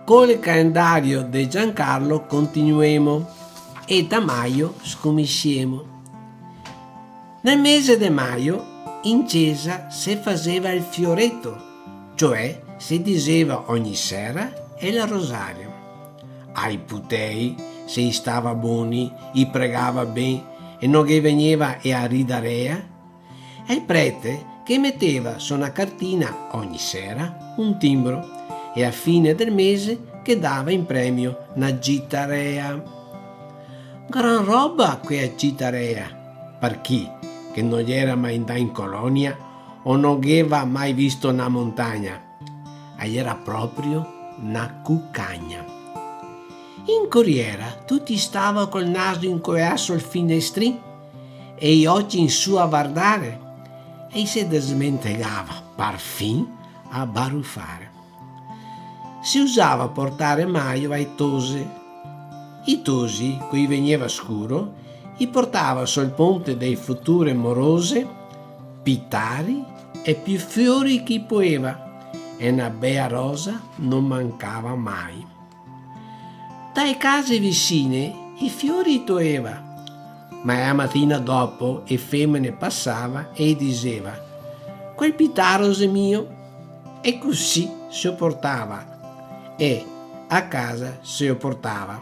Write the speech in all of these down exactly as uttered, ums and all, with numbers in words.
Col calendario di Giancarlo continuiamo e da maio scominciamo. Nel mese di maio in chiesa si faceva il fioretto, cioè si diceva ogni sera il rosario. Ai putei, se stava buoni, i pregava bene e non gli veniva a ridarea, e il prete che metteva su una cartina ogni sera un timbro e a fine del mese che dava in premio una gitarea. Gran roba quella gitarea, per chi che non era mai andato in colonia o non aveva mai visto una montagna, e era proprio una cuccagna. In corriera tutti stavano col naso incollato al finestrino e gli occhi in su a guardare e si smentegava par fin a baruffare. Si usava portare maio ai tosi. I tosi, cui veniva scuro, i portava sul ponte dei future morose, pitari e più fiori che poteva, e una bella rosa non mancava mai. Dai case vicine i fiori toeva, ma la mattina dopo e femmine passava e diceva: quel pitarose mio, e così si portava e a casa si portava.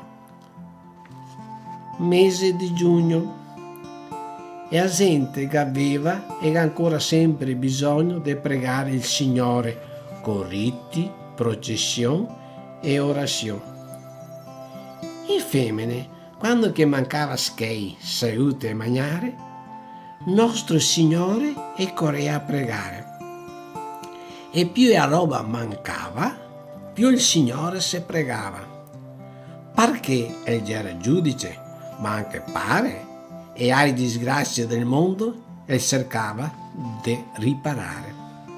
Mese di giugno e la gente che aveva e ancora sempre bisogno di pregare il Signore con riti, processione e orazione. Le femmine, quando che mancava schei, salute e mangiare, nostro Signore e correa a pregare. E più la roba mancava, più il Signore si pregava. Perché egli era giudice, ma anche pare, e alle disgrazie del mondo e cercava di riparare.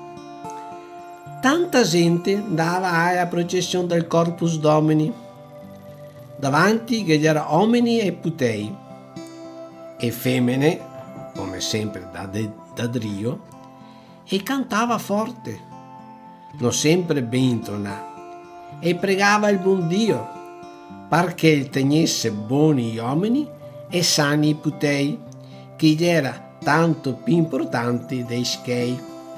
Tanta gente andava alla processione del Corpus Domini, davanti che c'erano uomini e putei, e femmine, come sempre da, de, da Drio, e cantava forte, non sempre ben intonato, e pregava il buon Dio, perché tenesse buoni gli uomini e sani i putei, che gli era tanto più importante dei schei.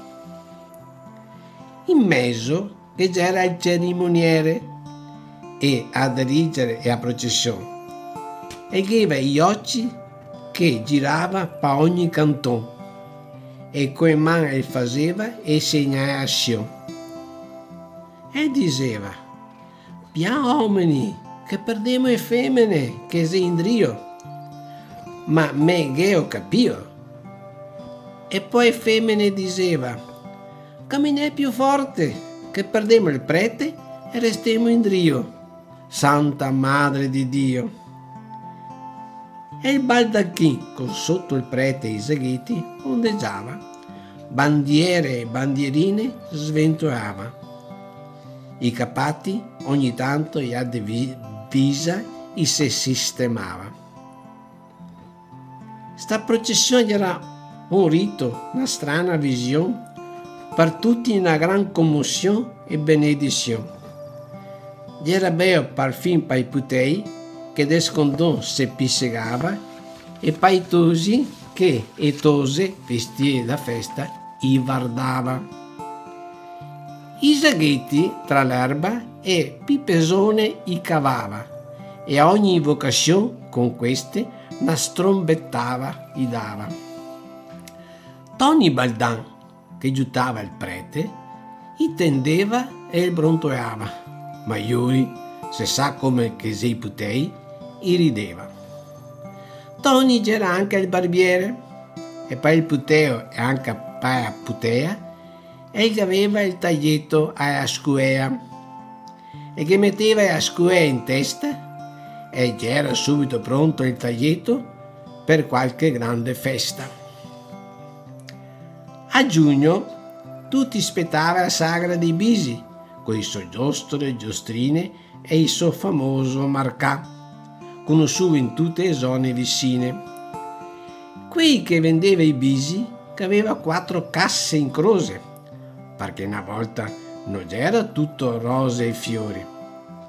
In mezzo che c'era il cerimoniere, e a dirigere la processione, e aveva gli occhi che girava per ogni canton, e coi mani faceva e segnalazione. E diceva: piano uomini, che perdiamo le femmine che si indrio, ma me che ho capito. E poi femmine diceva: camminai più forte, che perdiamo il prete e restiamo indrio. Santa Madre di Dio. E il baldacchino con sotto il prete e i segreti ondeggiava, bandiere e bandierine sventolava. I capati ogni tanto gli a divisa e si sistemava. Sta processione era un rito, una strana visione, per tutti una gran commozione e benedizione. Era bello per fin per i putei che descondò se pissegava e per i tosi che e tose vestiti da festa i guardava. I saghetti tra l'erba e pipesone i cavava e a ogni invocazione con queste una strombettava i dava. Tony Baldan, che giuttava il prete, i tendeva e il brontolava. Ma Iuri, se sa come che sei putei, i rideva. Tony c'era anche il barbiere, e poi il puteo e anche per la putea, e che aveva il taglietto alla scuea, e che metteva la scuea in testa, e c'era subito pronto il taglietto per qualche grande festa. A giugno tutti aspettavano la sagra dei bisi, con i suoi giostre, giostrine e il suo famoso marcà, conosciuto in tutte le zone vicine. Qui che vendeva i bisi, che aveva quattro casse in croce, perché una volta non era tutto rose e fiori.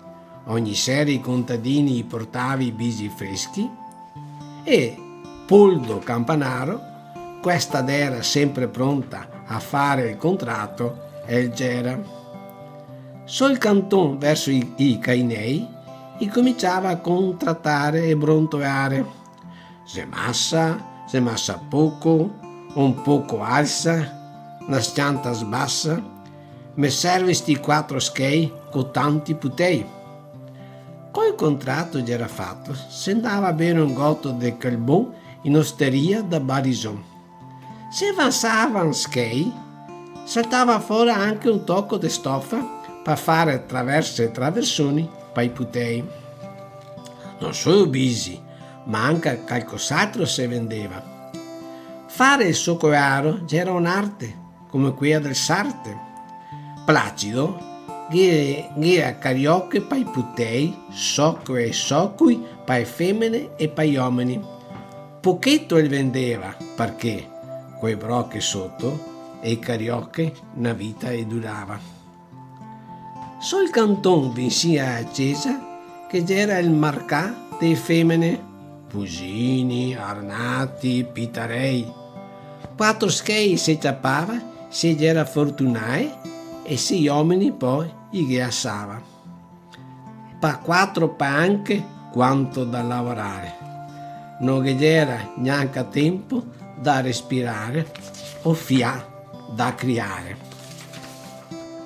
ogni sera i contadini portava i bisi freschi e Poldo Campanaro, questa era sempre pronta a fare il contratto, e c'era. Sul canton verso i, i cainei e cominciava a contrattare e brontolare. Se massa, se massa poco, un poco alza, una scianta sbassa, me serve sti quattro schei con tanti putei. Col contratto già era fatto, se andava a bere un gotto di calbon in osteria da Barison. Se avanzavan schei, saltava fuori anche un tocco di stoffa per fare traverse e traversoni per i putei. Non solo bisi, ma anche qualcos'altro si vendeva. Fare il soccoraro già era un'arte, come quella del Sarte. Placido era carioche per i putei, socco e soccui per le femmine e per gli uomini. Pochetto il vendeva, perché quei brocchi sotto e i carioche una vita e durava. Sul canton vinsia accesa che c'era il marcà dei femmine, Pusini, Arnati, Pitarei. Quattro schei si ciappava se c'era fortunai e se gli uomini poi gli ghiassava. Pa quattro pa anche quanto da lavorare. Non c'era neanche tempo da respirare o fia da criare.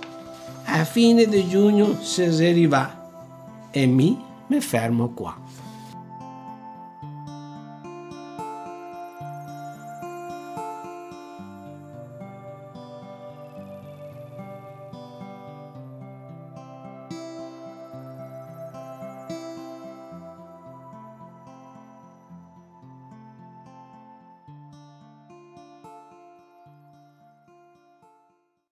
A fine di giugno si arriva e mi mi fermo qua.